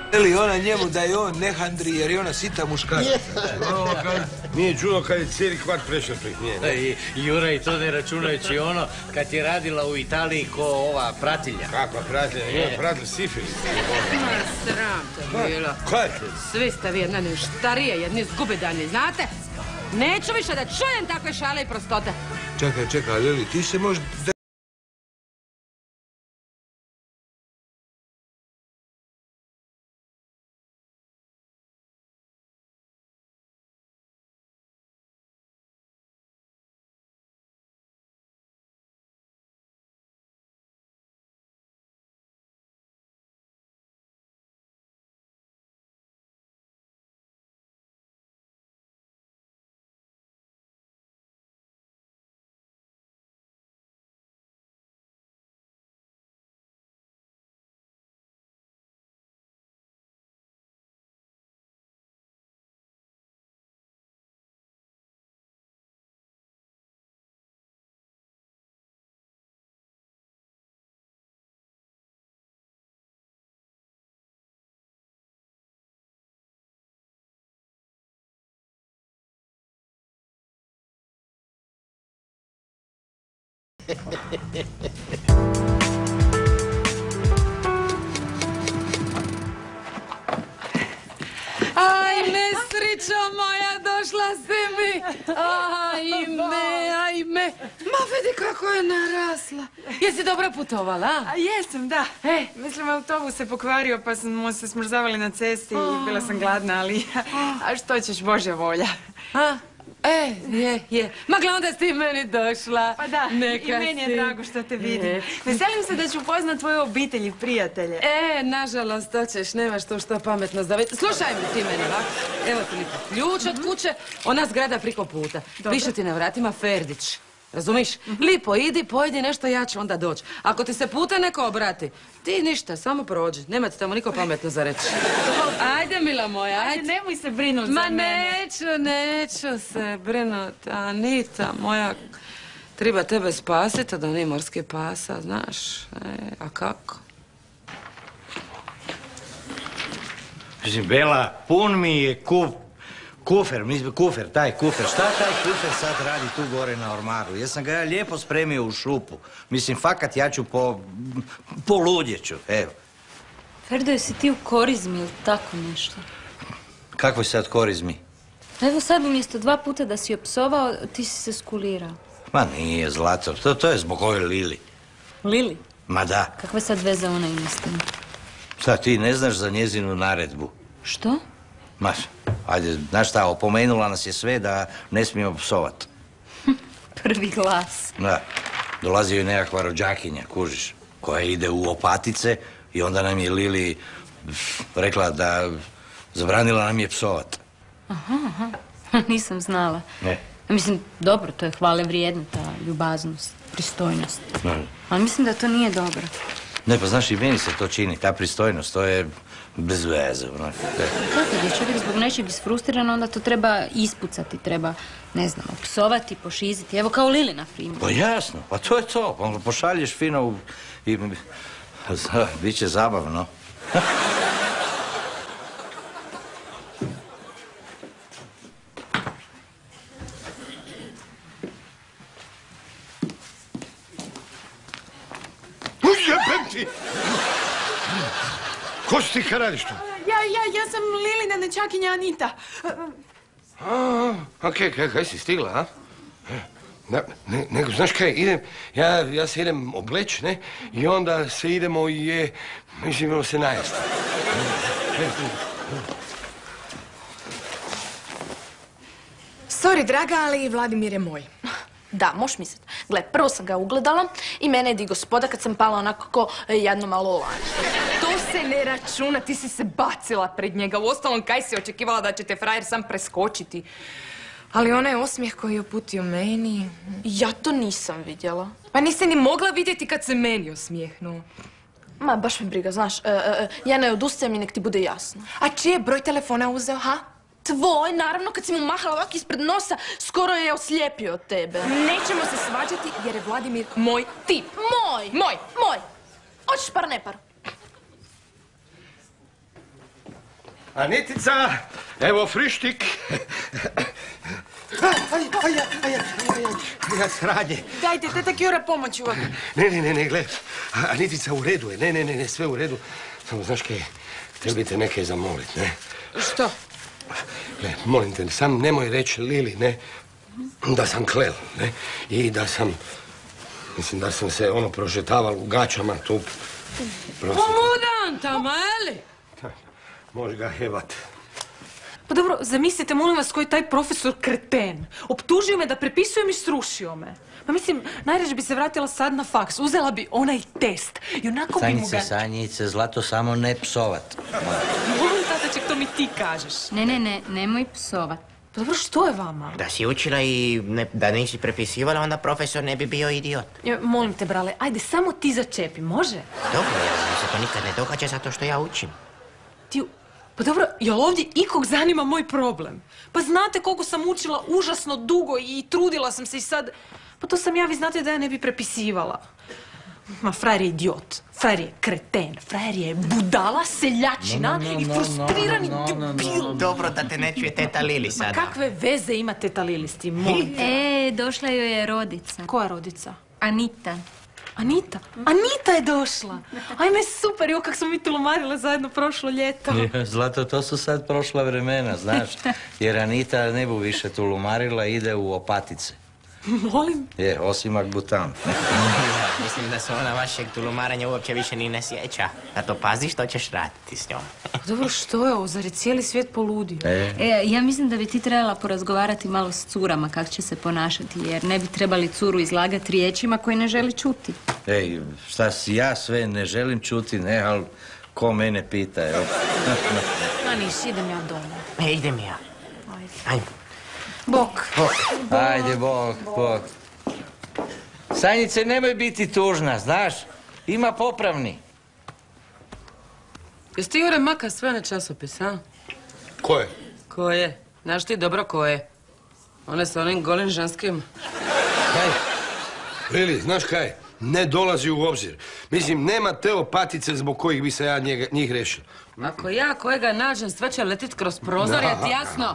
Ili ona njemu da je on ne handri jer je ona sita muškarica. Nije čudo kad je cijeli kvart prešao prih nje. Jura, i to ne računajući ono kad je radila u Italiji ko ova pratilja. Kakva pratilja? Ima pratilj sifilis. Sram te bilo. Kaj je to? Svi ste vi jedna neštarije, jedni zgubedani, znate? Neću više da čujem takve šale i prostote. Čekaj, Lili, ti se možeš... Ajme, srićo moja, došla si mi. Ajme. Ma vidi kako je narasla. Jesi dobro putovala, a? Jesam, da. Mislim, autobus se pokvario pa smo se smrzavali na cesti i bila sam gladna, ali... A što ćeš, Božja volja. Je. Magla, onda si ti meni došla. Pa da, i meni je drago što te vidim. Veselim se da ću upoznat tvoju obitelj i prijatelje. Nažalost, to ćeš, nemaš to što pametno zaviti. Slušaj mi ti meni, ovako. Evo ti lipo ključ od kuće, ona zgrada priko puta. Piše ti na vratima Ferdić. Razumiš? Lipo, idi, pojedi nešto, ja ću onda doći. Ako ti se puta neko obrati, ti ništa, samo prođi. Nema ti tamo niko pametno za reći. Ajde, mila moja, ajde. Nemoj se brinuti za mene. Neću se brinuti. Anita moja, treba tebe spasiti od onih morskih pasa, znaš. A kako? Mislim, Bela, pun mi je kufer, taj kufer. Šta taj kufer sad radi tu gore na ormaru? Jesam ga ja lijepo spremio u šupu. Mislim, fakat ja ću poludjeću, evo. Ferdo, jesi ti u korizmi ili tako nešto? Kakvoj sad korizmi? Evo sad umjesto 2 puta da si opsovao, ti si se skulirao. Ma nije, Zlato, to je zbog ove Lili. Lili? Ma da. Kakva sad veza ona ima s tim? Šta, ti ne znaš za njezinu naredbu? Što? Ma, ajde, znaš šta, opomenula nas je sve da ne smijemo psovat. Prvi glas. Da, dolazi joj nekakva rođakinja, kužiš, koja ide u Opatice i onda nam je Lili rekla da zabranila nam je psovat. Aha, nisam znala. Ne. Mislim, dobro, to je hvale vrijedna, ta ljubaznost, pristojnost. Ali mislim da to nije dobro. Ne, pa znaš, i meni se to čini, ta pristojnost, to je bez veze. Kako je čovjek zbog nečeg isfrustriran, onda to treba ispucati, treba, ne znam, opsovati, pošiziti. Evo kao Lili, na primjer. Pa jasno, pa to je to. Pošalješ fino i bit će zabavno. Jebem ti! Ko si ti, kaj radiš tu? Ja sam Lilina nečakinja Anita. Kaj si stigla, a? Nego, znaš kaj, ja se idem obleć, ne? I onda se idemo idemo se najesti. Sorry, draga, ali Vladimir je moj. Da, moš mislit. Gle, prvo sam ga ugledala i mene je di gospoda kad sam pala onako ko jedno malo lanje. To se ne računa, ti si se bacila pred njega. Uostalom, kaj si očekivala da će te frajer sam preskočiti? Ali onaj osmijeh koji je uputio meni... Ja to nisam vidjela. Pa nisi ni mogla vidjeti kad se meni osmijehnuo. Ma, baš me briga, znaš. Ja ne odustajem i nek ti bude jasno. A čiji je broj telefona uzeo, ha? Tvoj, naravno, kad si mu mahala ovako ispred nosa, skoro je oslijepio od tebe. Nećemo se svađati jer je Vladimir moj tip. Moj! Hoćeš par, ne par? Anitica, evo frištik. Ja sranje. Dajte, teta Kjura, pomoću vam. Ne, gledaj. Anitica, u redu je. Ne, sve u redu. Samo, znaš kaj, htjeli bi te neke zamolit, ne? Što? Gle, molim te, sam nemoj reći Lili, ne? Da sam klel, ne? I da sam... Mislim da sam se prožetaval u gaćama tu. Poludan tamo, eli? Može ga hebat. Pa dobro, zamislite, molim vas, koji je taj profesor kreten. Optužio me da prepisujem i srušio me. Pa mislim, najrađe bi se vratila sad na faks, uzela bi onaj test i onako bi mu ga... Sanjice, Zlato, samo ne psovat. Molim, tataček, to mi ti kažeš. Ne, nemoj psovat. Pa dobro, što je vama? Da si učila i da nisi prepisivala, onda profesor ne bi bio idiot. Molim te, brale, ajde, samo ti začepi, može? Dobro, ja se to nikad ne događa zato što ja učim. Pa dobro, jel ovdje ikog zanima moj problem? Pa znate koliko sam učila užasno dugo i trudila sam se i sad... Pa to sam ja, vi znate da ja ne bi prepisivala. Ma, frajer je idiot, frajer je kreten, frajer je budala, seljačina i frustrirani debil. Dobro da te ne čuje teta Lili sada. Ma kakve veze ima teta Lili s tim, molim te? Došla joj je rodica. Koja rodica? Anita. Anita je došla. Ajme, super, jo, kak smo mi tulumarile zajedno prošlo ljeto. Zlato, to su sad prošla vremena, znaš. Jer Anita ne bu više tulumarila, ide u Opatice. Molim? Osim ak butan. Mislim da se ona vašeg tulumaranja uopće više ni ne sjeća. Zato pazi što ćeš raditi s njom. Dobro, što je ovo? Zar je cijeli svijet poludio? Ja mislim da bi ti trebala porazgovarati malo s curama kako će se ponašati, jer ne bi trebali curu izlagati riječima koje ne želi čuti. Šta si ja sve ne želim čuti, ne, ali ko mene pita, evo. Ma nisi, idem ja doma. Idem ja. Ajde. Bok. Ajde, bok. Sanjice, nemoj biti tužna, znaš. Ima popravni. Jesi ti, Jure, maka sve na časopis, a? Koje? Koje? Znaš ti dobro koje? One sa onim golim ženskim. Kaj? Lili, znaš kaj? Ne dolazi u obzir. Mislim, nema te Opatice zbog kojih bi se ja njih rešio. Ako ja kojega nađem, sve će letit kroz prozor, je ti jasno?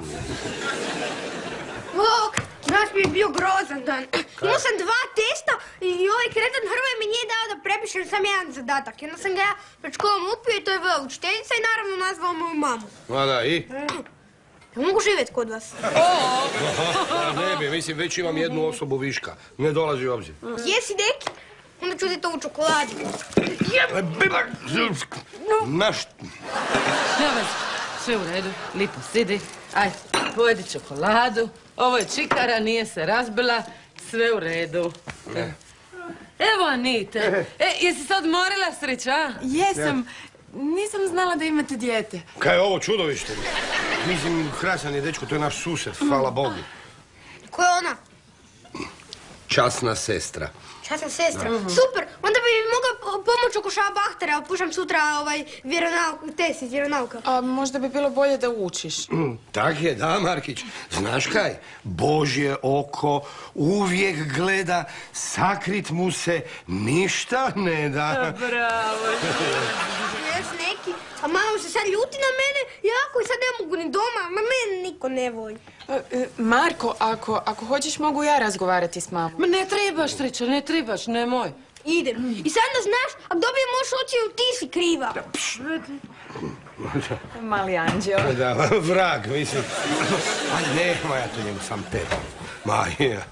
Bok, znaš mi je bio grozan dan. Imao sam 2 testa i ovaj kretan Hrvoje mi nije dao da prepišem sam jedan zadatak. I onda sam ga ja pred školom upio i to je bila učiteljica i naravno nazvao moju mamu. Ma da, i? Ja mogu živjeti kod vas. Ne bi, mislim, već imam jednu osobu viška. Ne dolazi u obzir. Jesi, deki? Onda ću ti to u čokoladi. Naš... Nema veze, sve u redu, lipo sidi. Ajde, pojedi čokoladu. Ovo je čikara, nije se razbila, sve u redu. Evo, Anite. Jesi se odmorila, sreća, a? Jesam. Nisam znala da imate dijete. Kaj je ovo čudovište? Mislim, krasan je dečko, to je naš sused, hvala Bogu. Ko je ona? Časna sestra. Časna sestra. Super, onda bi mi mogla pomoći oko šabahtera, pušam sutra test iz vjeronauka. A možda bi bilo bolje da učiš. Tak je, da, Markić. Znaš kaj? Božje oko uvijek gleda, sakrit mu se ništa ne da. Bravo. Jes neki, a mama se sad ljuti na mene, jako i sad ne mogu ni doma, ma mene niko ne voli. Marko, ako hoćeš mogu ja razgovarati s mamom. Ma ne trebaš, sreća, ne trebaš, nemoj. Idem. I sad da znaš, ako dobijem moš ocjenu, ti si kriva. Mali anđeo. Da, vrag, mislim. Aj, nema ja to njemu sam tebe. Ma, ja.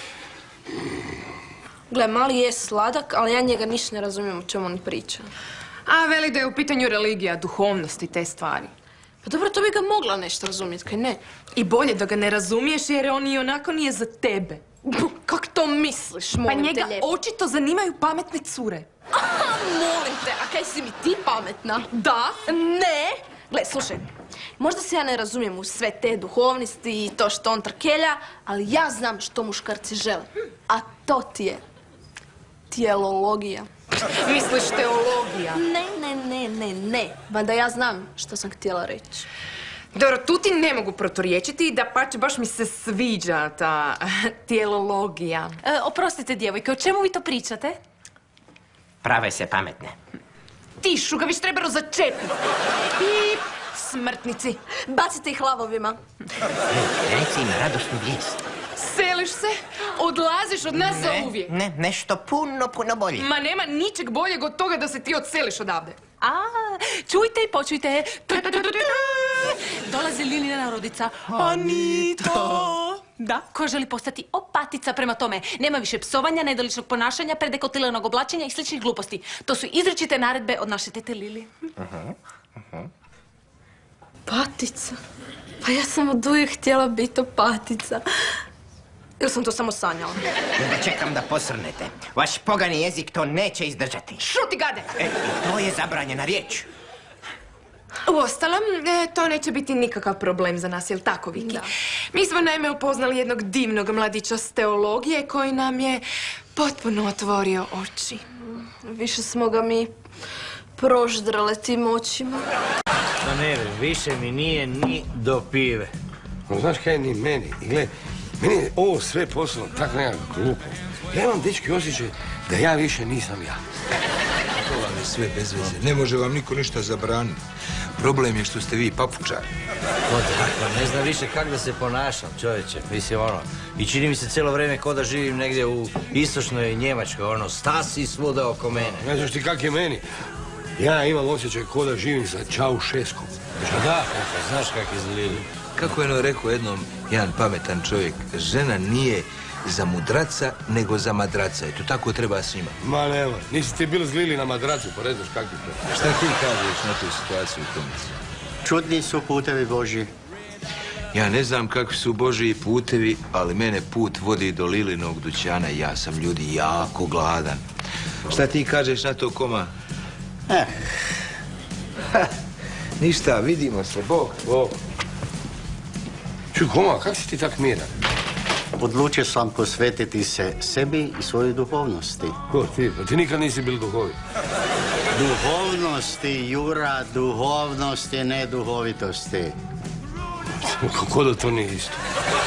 Gle, mali je sladak, ali ja njega ništa ne razumijem o čemu on priča. A veli da je u pitanju religija, duhovnost i te stvari. Pa dobro, to bi ga mogla nešto razumjeti, kaj ne? I bolje da ga ne razumiješ jer on i onako nije za tebe. Kak to misliš, Pa molim te njega lijepo? očito zanimaju pametne cure. Aha, molim te, a kaj si mi ti pametna? Da? Ne! Gle, slušaj, možda se ja ne razumijem u sve te duhovnosti i to što on trkelja, ali ja znam što muškarci žele. A to ti je tijelologija. Misliš teologija? Ne. Mada ja znam što sam htjela reći. Dobro, tu ti ne mogu proturječiti, da pače baš mi se sviđa ta tijelologija. Oprostite, djevojke, o čemu vi to pričate? Prave se pametne. Ti, šugaviš, treba začepiti. Pip, smrtnici. Bacite ih lavovima. Reci im radosnu vijest. Seliš se, odlaziš od nas za uvijek. Ne, nešto puno bolje. Ma nema ničeg boljeg od toga da se ti odseliš odavde. Čujte i počujte. Dolazi Lilina rodica. Anita! Da, koja želi postati opatica prema tome. Nema više psovanja, nedoličnog ponašanja, predekotilenog oblačenja i sličnih gluposti. To su izričite naredbe od naše tete Lili. Patica? Pa ja sam od uvijek htjela biti opatica. Ili sam to samo sanjala? Da čekam da posrnete. Vaš pogani jezik to neće izdržati. Šuti, gade! To je zabranjena riječ. Uostalom, to neće biti nikakav problem za nas, jel tako, Viki? Da. Mi smo naime upoznali jednog divnog mladića s teologije koji nam je potpuno otvorio oči. Više smo ga mi proždrale tim očima. Ma ne vem, više mi nije ni do pive. No, znaš kaj, ni meni. I gle, meni je ovo sve postalo tako nekako glupo. Ja imam, dečki, osjećaj da ja više nisam ja. To vam je sve bez veze. Ne može vam niko ništa zabraniti. Problem je što ste vi papučari. Ne znam više kak da se ponašam, čovječe. Mislim, i čini mi se cijelo vrijeme ko da živim negdje u istočnoj Njemačkoj, stasi svuda oko mene. Ne znaš ti kak je meni? Ja imam osjećaj ko da živim sa Čaušeskom. Da, znaš kak je Lili. Kako je rekao jednom jedan pametan čovjek, žena nije za mudraca, nego za madraca. I to tako treba svima. Ma nema, nisi ti bil zlili na madracu, pa ne znaš kak je to. Šta ti kažeš na tu situaciju, Tomice? Čudni su putevi Božji. Ja ne znam kakvi su Božji putevi, ali mene put vodi do Lilinog dućana i ja sam, ljudi, jako gladan. Šta ti kažeš na to, Koma? Ništa, vidimo se, Bog. Čuj, Koma, kak si ti tak miran? Odlučio sam posvetiti se sebi i svojoj duhovnosti. Ko ti? Pa ti nikad nisi bil duhovit. Duhovnosti, Jura, duhovnosti, ne duhovitosti. Kako da to nije isto?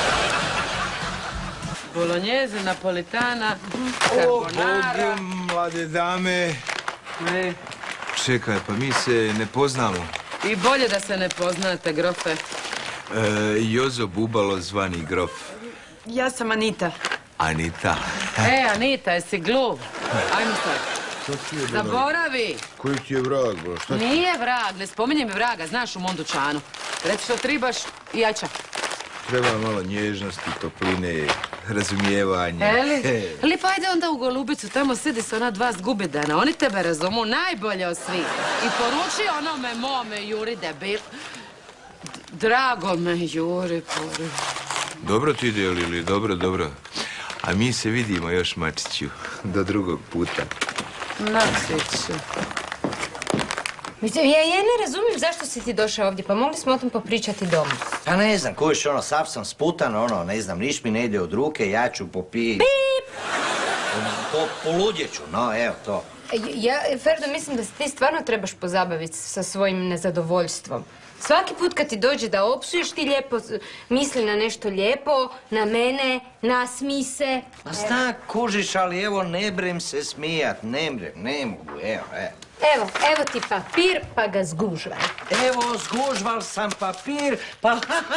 Bolognese, napolitana, O, carbonara. Bogu, mlade dame. Ne. Čekaj, pa mi se ne poznamo. I bolje da se ne poznate, grofe. Jozo Bubalo zvani grof. Ja sam Anita. Anita. Anita, jesi glup? Ajmo sad. Zaboravi. Koji ti je vrag, bro? Šta ti? Nije vrag, ne spominje mi vraga, znaš u mom dućanu. Reci što tribaš i jača. Treba malo nježnosti, topline, razumijevanja. Ali pa ajde onda u Golubicu, tamo sidi se ona dva zgubidana. Oni tebe razumu najbolje od svih. I poruči onome mome Juri debil. Drago me, Juri, poruči. Dobro ti ide, Lili, dobro. A mi se vidimo još, Mačiću, do drugog puta. Mačiću. Mislim, ja ne razumijem zašto si ti došao ovdje, pa mogli smo o tom popričati doma. Pa ne znam, kojiš, sav sam sputan, ne znam, niš mi ne ide od ruke, ja ću popijeti. Pip! Poludjeću, evo to. Ja, Ferdo, mislim da se ti stvarno trebaš pozabaviti sa svojim nezadovoljstvom. Svaki put kad ti dođe da opsuješ, ti lijepo misli na nešto lijepo, na mene, nasmij se. Ma zna, kužiš, ali evo, ne brem se smijat, ne mogu, evo. Evo ti papir, pa ga zgužvaj. Evo, zgužval sam papir, pa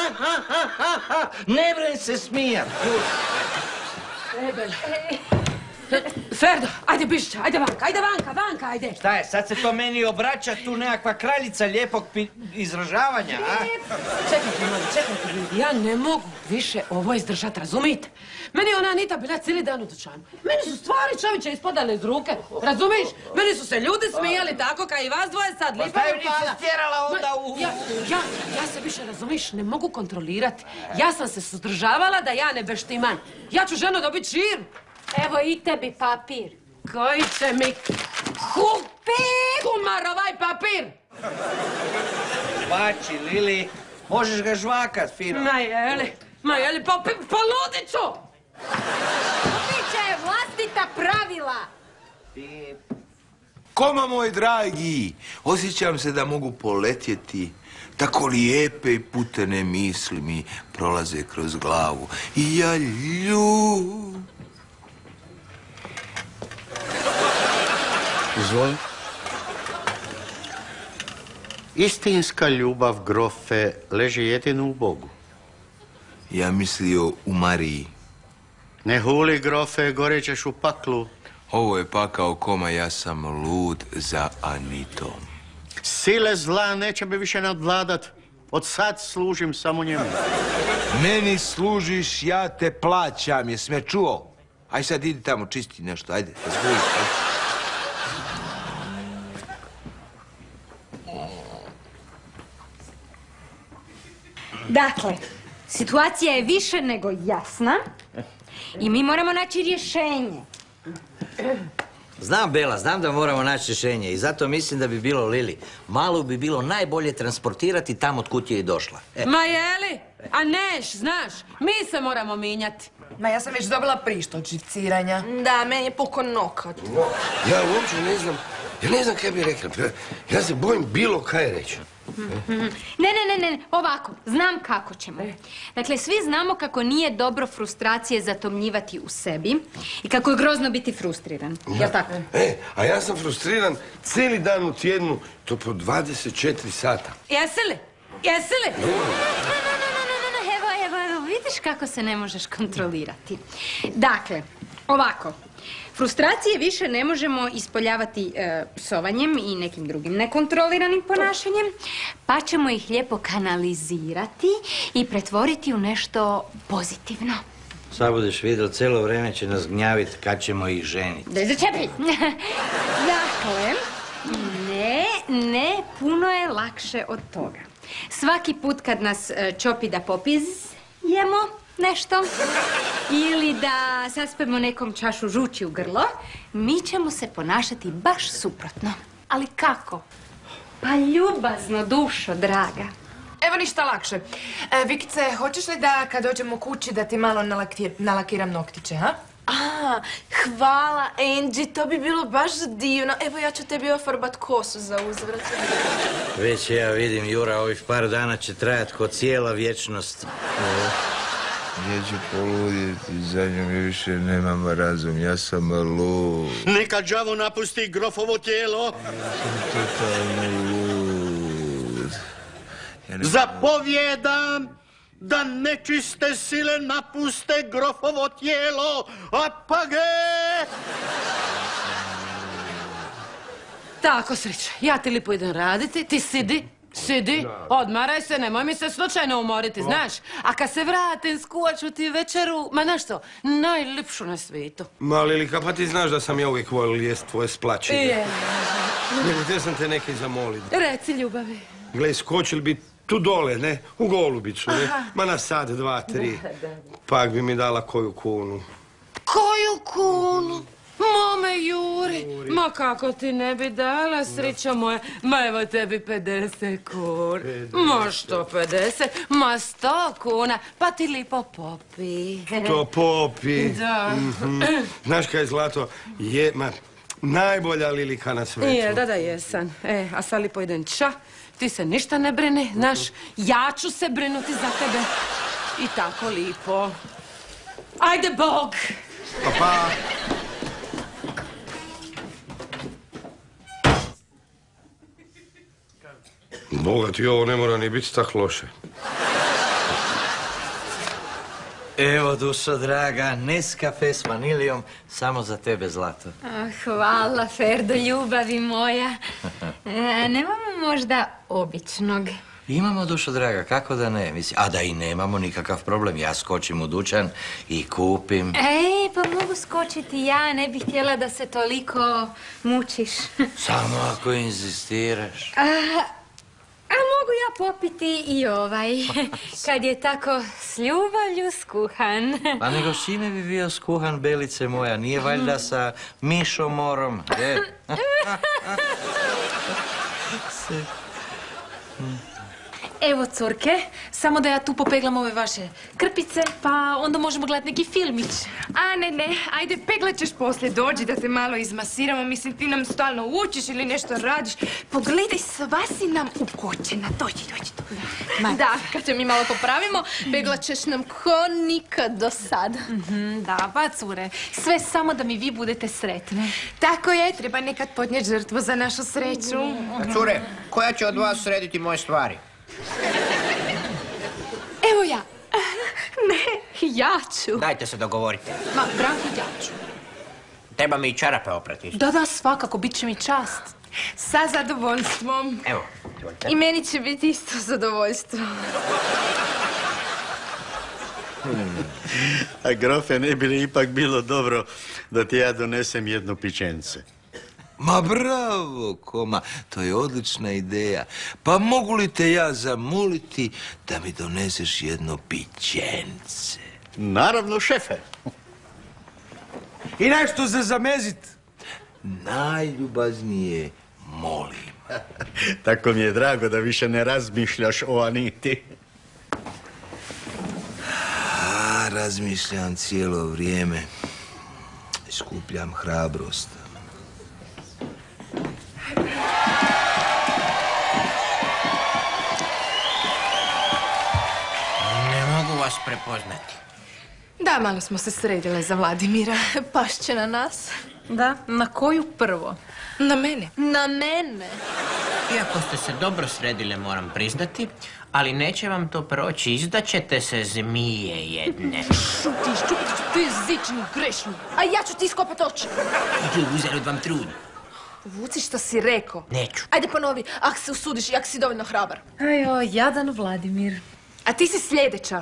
ne brem se smijat, Ferdo, ajde bišća, ajde vanka, ajde. Šta je, sad se to meni obraća tu nekakva kraljica lijepog izražavanja, a? Čekajte, ljudi, ja ne mogu više ovo izdržati, razumijete? Meni je ona Anita bila cijeli dan u dućanu. Meni su stvari čovječe ispadale iz ruke, razumiš? Meni su se ljudi smijali tako kao i vas dvoje sad, lipa je upala. Pa nisi stjerala onda u... Ja se više, razumiš, ne mogu kontrolirati. Ja sam se suzdržavala da ja ne beštiman. Ja ću ženo dobiti širu. Evo i tebi papir. Koji će mi kumar ovaj papir? Bači, Lili, možeš ga žvakat, fino. Ma jeli, pa ludit ću! Biće je vlastita pravila. Koma moj dragi, osjećam se da mogu poletjeti. Tako lijepe i putene misli mi prolaze kroz glavu. I ja Izvoli. Istinska ljubav, grofe, leži jedino u Bogu. Ja mislio u Mariji. Ne huli, grofe, gorećeš u paklu. Ovo je pakao koma, ja sam lud za Anitom. Sile zla neće me više nadvladat. Od sad služim samo njemu. Meni služiš, ja te plaćam, jes me čuo? Aj sad idi tamo, čisti nešto, ajde, razbudi. Dakle, situacija je više nego jasna i mi moramo naći rješenje. Znam, Bela, znam da moramo naći rješenje i zato mislim da bi bilo Lili. Malu bi bilo najbolje transportirati tamo od kud je i došla. Ma jeli? A neš, znaš, mi se moramo minjati. Ma ja sam već dobila prišt od živciranja. Da, meni je pokon nokat. Ja uopće ne znam, ja ne znam kaj bi rekla. Ja se bojim bilo kaj reći. Ne, ovako, znam kako ćemo. Dakle, svi znamo kako nije dobro frustracije zatomljivati u sebi i kako je grozno biti frustriran. Jel' tako? A ja sam frustriran cijeli dan u tjednu, to po 24 sata. Jesi li? Jesi li? Evo, vidiš kako se ne možeš kontrolirati. Dakle, ovako. Frustracije više ne možemo ispoljavati psovanjem i nekim drugim nekontroliranim ponašanjem, pa ćemo ih lijepo kanalizirati i pretvoriti u nešto pozitivno. Sad budeš vidjel, cijelo vrijeme će nas gnjaviti kad ćemo ih ženiti. Daj začepi! Dakle, ne, puno je lakše od toga. Svaki put kad nas čopi da popizjemo nešto ili da saspemo nekom čašu žući u grlo, mi ćemo se ponašati baš suprotno. Ali kako? Pa ljubazno, dušo, draga. Evo ništa lakše. Vikice, hoćeš li da kad dođemo kući da ti malo nalakiram noktiće, ha? Hvala, Angie, to bi bilo baš divno. Evo, ja ću tebi ofarbat kosu za uzvrat. Već ja vidim, Jura, ovih par dana će trajati ko cijela vječnost. Ja ću poludjeti, za njom više nemam razum, ja sam lud. Neka đavo napusti grofovo tijelo. Ja sam totalno lud. Zapovjedam da nečiste sile napuste grofovo tijelo. Apage! Tako, Sreća, ja ti lipo idem raditi, ti sidi, odmaraj se, nemoj mi se slučajno umoriti, znaš. A kad se vratim, skuvat ću ti večeru, ma znaš što, najljepšu na svijetu. Ma, Lilika, pa ti znaš da sam ja uvijek volio jest tvoje splačine. Nego te sam te nekaj zamoliti. Reci, ljubavi. Gle, skočili bi tu dole, ne? U Golubicu, ne? Ma na sad, 2, 3. Pak bi mi dala koju kunu. Koju kunu? Mome Juri, ma kako ti ne bi dala, Srećo moja, ma evo tebi 50 kuna. Ma što 50? Ma 100 kuna, pa ti lipo popi. To popi. Da. Znaš kaj je zlato? Je, ma, najbolja Lilika na svijetu. Da, jesam. A sad lipo idem ča, ti se ništa ne brini, znaš, ja ću se brinuti za tebe. I tako lipo. Ajde, Bog! Pa. Boga ti, ovo ne mora ni biti tak loše. Evo, dušo draga, Nescafe s vanilijom, samo za tebe, zlato. Hvala, Ferdo, ljubavi moja. Nemamo možda običnog? Imamo, dušo draga, kako da ne? A da i nemamo nikakav problem, ja skočim u dućan i kupim. Pa mogu skočiti ja, ne bih htjela da se toliko mučiš. Samo ako inzistiraš. A mogu ja popiti i ovaj, kad je tako s ljubavlju skuhan. Pa nego s čime bi bio skuhan, Belice moja? Nije valjda sa mišomorom? Evo, curke, samo da ja tu popeglam ove vaše krpice, pa onda možemo gledati neki filmić. A ne, ajde, peglat ćeš poslije, dođi da te malo izmasiramo, mislim ti nam stalno učiš ili nešto radiš. Pogledaj, sva si nam ukočena, dođi. Da, kad te mi malo popravimo, peglat ćeš nam ko nikad do sada. Da, pa cure, sve samo da mi vi budete sretne. Tako je, treba nekad podnijeti žrtvu za našu sreću. Cure, koja će od vas srediti moje stvari? Evo ja. Ne, ja ću. Dajte se dogovorite. Ma, Branko, ja ću. Treba mi i čarape oprati. Da, svakako, bit će mi čast. Sa zadovoljstvom. Evo, izvolite. I meni će biti isto zadovoljstvo. A grofe, ne bi li ipak bilo dobro da ti ja donesem jedno pićence? Ma bravo, koma, to je odlična ideja. Pa mogu li te ja zamoliti da mi doneseš jedno pićence? Naravno, šefe. I nešto za zamezit. Najljubaznije molim. Tako mi je drago da više ne razmišljaš o Aniti. Razmišljam cijelo vrijeme. Skupljam hrabrost. Ne mogu vas prepoznati. Da, malo smo se sredile za Vladimira. Pašće na nas. Da, na koju prvo? Na mene. Na mene. Iako ste se dobro sredile, moram priznati, ali neće vam to proći, izdaćete se zmije jedne. Šutiš, fizični grešni. A ja ću ti iskopat oči. Idu, uzalud vam trud. Vuci što si rekao. Neću. Ajde ponovi, ako se usudiš i ako si dovoljno hrabar. Ajo, jadan Vladimir. A ti si sljedeća.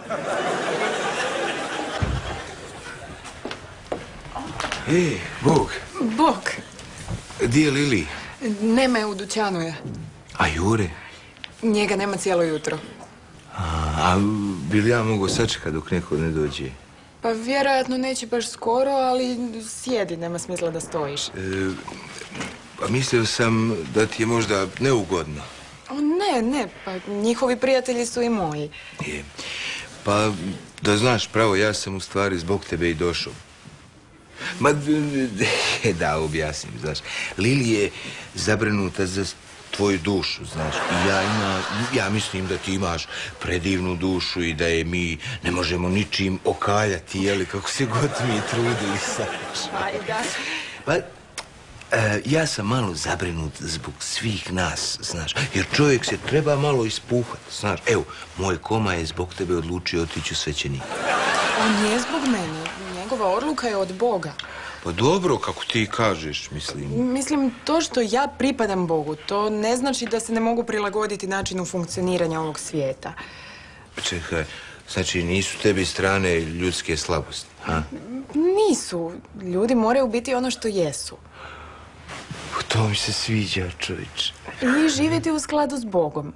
Bog. Bog. Di je Lili? Nema je u dućanu je. A Jure? Njega nema cijelo jutro. A bi li ja mogu sačekati dok neko ne dođe? Pa vjerojatno neće baš skoro, ali sjedi, nema smisla da stojiš. Pa mislio sam da ti je možda neugodno. Ne, pa njihovi prijatelji su i moji. Je. Pa, da znaš pravo, ja sam u stvari zbog tebe i došao. Ma, da, objasnim, znaš. Lili je zabrinuta za tvoju dušu, znaš. I ja mislim da ti imaš predivnu dušu i da je mi ne možemo ničim okaljati, jeli, kako se god mi trudili, znaš. Pa, ja sam malo zabrinut zbog svih nas, znaš, jer čovjek se treba malo ispuhati, znaš. Evo, moj koma je zbog tebe odlučio otići u svećenik. On nije zbog mene. Njegova odluka je od Boga. Pa dobro, kako ti kažeš, mislim. Mislim, to što ja pripadam Bogu, to ne znači da se ne mogu prilagoditi načinu funkcioniranja ovog svijeta. Čekaj, znači nisu tebi strane ljudske slabosti, ha? Nisu. Ljudi moraju biti ono što jesu. To mi se sviđa, čovječe. I živjeti u skladu s Bogom.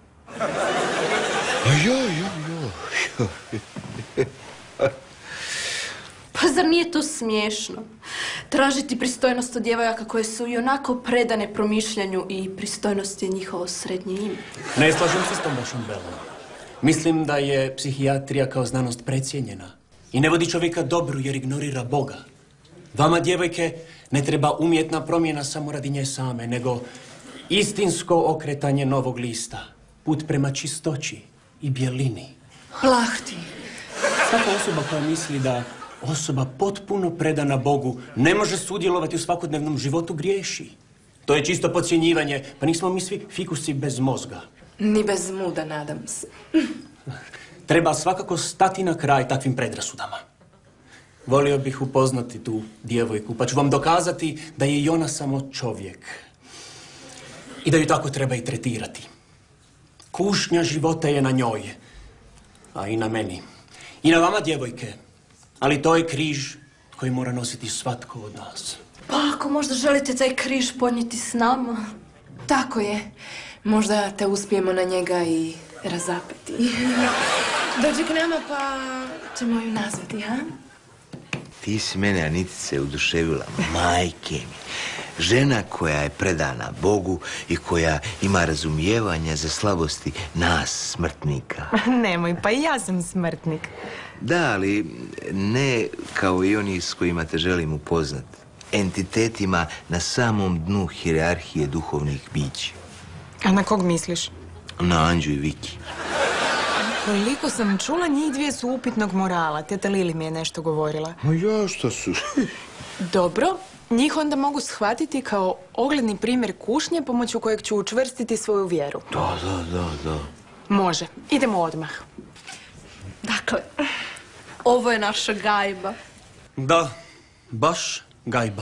Pa zar nije to smiješno? Tražiti pristojnost od djevojaka koje su i onako predane promišljanju i pristojnost je njihovo srednje ime. Ne slažem se s tom vašom Belom. Mislim da je psihijatrija kao znanost precijenjena i ne vodi čovjeka dobru jer ignorira Boga. Vama, djevojke, ne treba umjetna promjena samo radi nje same, nego istinsko okretanje novog lista. Put prema čistoći i bjelini. Plahti. Svaka osoba koja misli da osoba potpuno predana Bogu ne može sudjelovati u svakodnevnom životu griješi. To je čisto podcjenjivanje, pa nismo mi svi fikusi bez mozga. Ni bez muda, nadam se. Treba svakako stati na kraj takvim predrasudama. Volio bih upoznati tu djevojku, pa ću vam dokazati da je i ona samo čovjek. I da ju tako treba i tretirati. Kušnja života je na njoj, a i na meni. I na vama, djevojke. Ali to je križ koji mora nositi svatko od nas. Pa ako možda želite taj križ podnijeti s nama. Tako je. Možda te uspijemo na njega i razapeti. Dođi k nama pa ćemo ju nazvati, ha? ti si mene, Anitice, oduševila, majke mi. Žena koja je predana Bogu i koja ima razumijevanja za slabosti nas, smrtnika. Nemoj, pa i ja sam smrtnik. Da, ali ne kao i oni s kojima te želim upoznat. Entitetima na samom dnu hijerarhije duhovnih bića. A na kog misliš? Na Anđu i Viki. Koliko sam čula, njih dvije su upitnog morala. Teta Lili mi je nešto govorila. Ma ja, šta su? Dobro, njih onda mogu shvatiti kao ogledni primjer kušnje pomoću kojeg ću učvrstiti svoju vjeru. Da. Može, idemo odmah. Dakle, ovo je naša gajba. Da, baš gajba.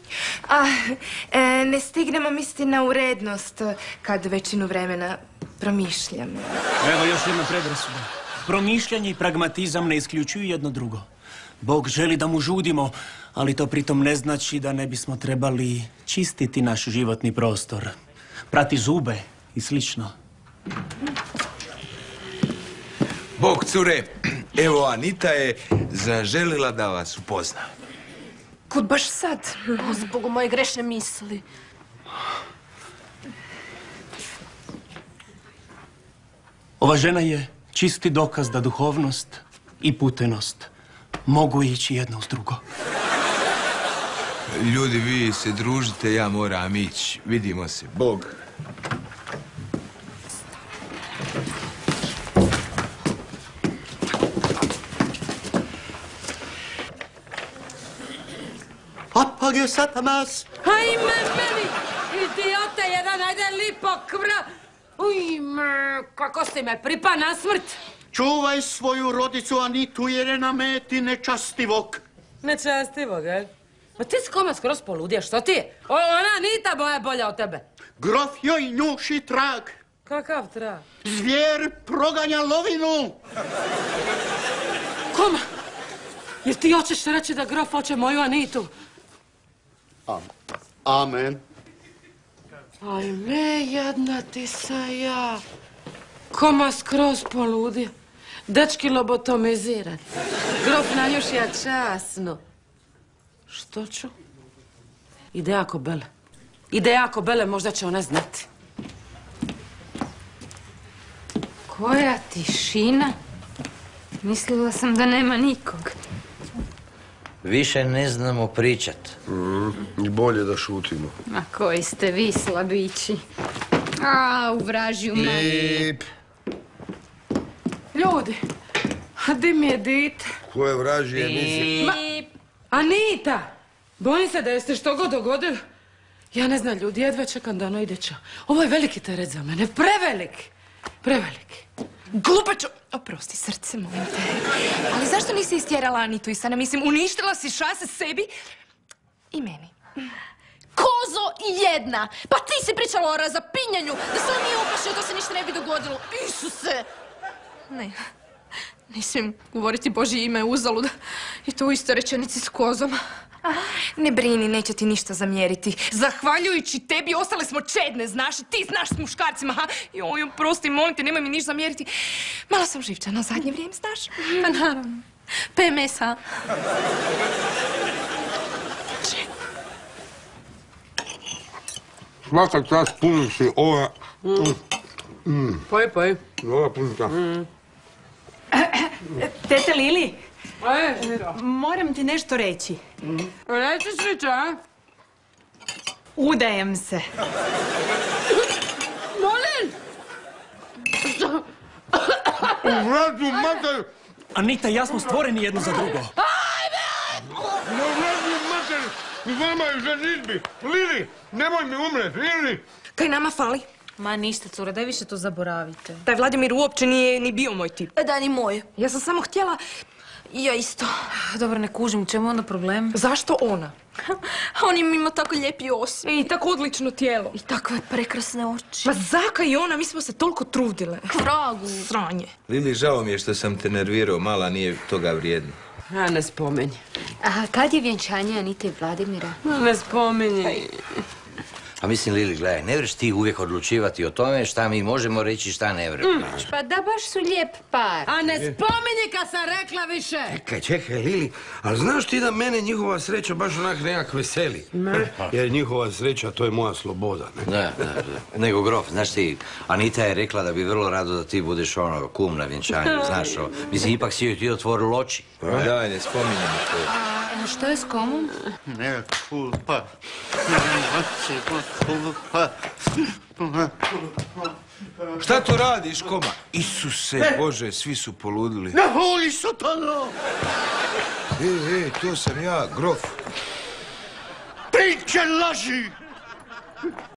Ne stignemo misliti na urednost kad većinu vremena promišljam. Evo još jedna predrasuda. Promišljanje i pragmatizam ne isključuju jedno drugo. Bog želi da mu žudimo, ali to pritom ne znači da ne bismo trebali čistiti naš životni prostor. Prati zube i slično. Bog, cure, evo Anita je zaželila da vas upozna. Kud baš sad? Zbog moje grešne misli. Ova žena je čisti dokaz da duhovnost i putenost mogu ići jedno uz drugo. Ljudi, vi se družite, ja moram ići. Vidimo se. Bog. Apage satanas! Hajme meni, idiote jedan, ajde lipo kvra. Ujme, kako si me pripa na smrt. Čuvaj svoju rodicu Anitu jer je na meti nečastivog. Nečastivog, el? Ma ti si koma skroz poludija, što ti je? Ona Anita moja bolja od tebe. Grof joj njuši trag. Kakav trag? Zvijer proganja lovinu. Koma? Jer ti hoćeš reći da grof hoće moju Anitu? Amen. Ajme, jedna ti sa ja. Koma skroz poludija. Dečki lobotomizirat. Grof nanjušija časno. Što ću? Ide jako bele. Ide jako bele, možda će ona znati. Koja tišina. Mislila sam da nema nikog. Više ne znamo pričat. I bolje da šutimo. A koji ste vi slabići. U vražju maju. Ljudi, a di mi je dite? Ko je vražije, nisi? Anita! Bojim se da jeste što god dogodilo. Ja ne znam, ljudi, jedva čekam da ono ide ča. Ovo je veliki teret za mene, prevelik. Preveliki. Glupačo! Oprosti, srce, molim te. Ali zašto nisi istjerala Anitu i sada, mislim, uništila si šanse sebi i meni? Kozo jedna! Pa ti si pričala o razapinjanju, da se on nije uplašio, to se ništa ne bi dogodilo. Isuse! Ne, nisam govoriti Božje ime uzalud. I to u istoj rečenici s kozom. Ne brini, neće ti ništa zamjeriti. Zahvaljujući tebi ostale smo čedne, znaš, i ti znaš s muškarcima, ha? Joj, oprosti, molim te, nemoj mi ništa zamjeriti. Malo sam živčana zadnje vrijeme, znaš? Pa naravno. PMS, ha? Svaka čast puni si ova... Poj. Ova punica. Tete Lili, moram ti nešto reći. Reći svića, a? Udajem se. Molim! U vratu, mater! Anita i ja smo stvoreni jedno za drugo. U vratu, mater! I vama je ženitbi! Lili, nemoj mi umret, Lili! Kaj nama fali? Ma ništa, cura, daj više to zaboravite. Taj Vladimir uopće nije ni bio moj tip. Da, ni moj. Ja sam samo htjela... Ja isto. Dobro, ne kužim, u čemu onda problem? Zašto ona? On im ima tako lijepi osmijeh. I tako odlično tijelo. I takve prekrasne oči. Ma Zaka i ona, mi smo se toliko trudile. Vragu. Sranje. Lili, žao mi je što sam te nervirao, mala nije toga vrijedno. A ne spominj. A kad je vjenčanje Anite i Vladimira? Ne spominj. A mislim, Lili, gledaj, ne vreš ti uvijek odlučivati o tome šta mi možemo reći, šta ne vremo reći. Pa da, baš su lijep par. A ne spominji kad sam rekla više. Čekaj, Lili, ali znaš ti da mene njihova sreća baš onak nekak veseli? Jer njihova sreća, to je moja sloboda, ne? Da. Nego, Grof, znaš ti, Anita je rekla da bi vrlo rado da ti budeš ono kum na vjenčanju, znaš ovo. Mislim, ipak si joj ti otvoril oči. Daj, ne spominjemo to. A što je s komom? Ne, culpa. Šta to radiš, koma? Isuse Bože, svi su poludili. Ne voli sotano! To sam ja, Grof. Priče laži!